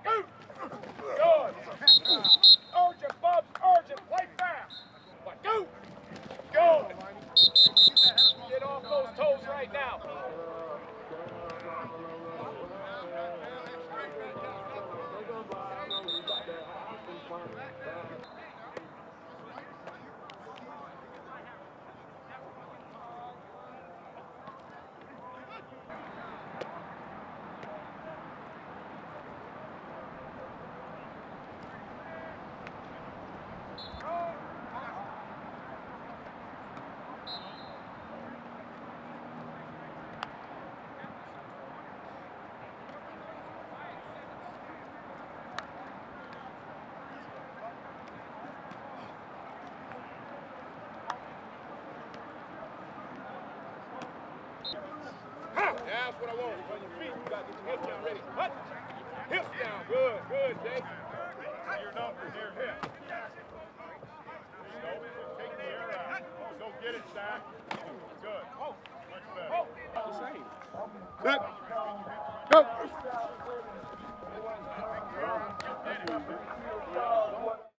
Good. Urgent, Bubs, urgent. Play fast. But go. Good. Get off those toes right now. That's what I want. On your feet, you got to get your hips down ready. Hut. Hips down. Good, good, Jake. Your numbers here. Hip. Take the air out. Go get it, Zach. Good. Much better. The same. Set.